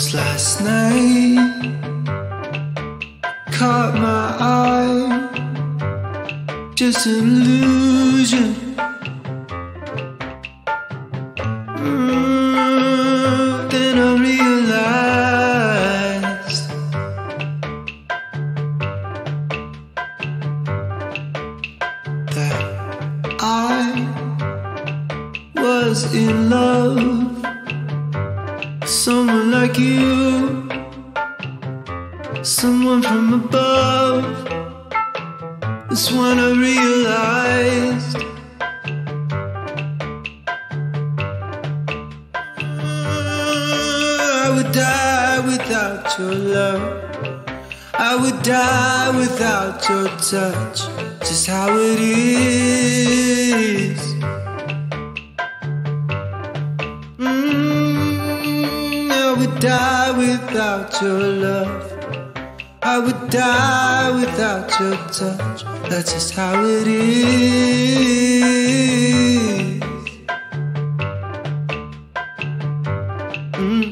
Cause last night caught my eye, just an illusion. Then I realized that I was in love. Someone like you, someone from above. That's when I realized I would die without your love. I would die without your touch. Just how it is. I would die without your love. I would die without your touch. That's just how it is.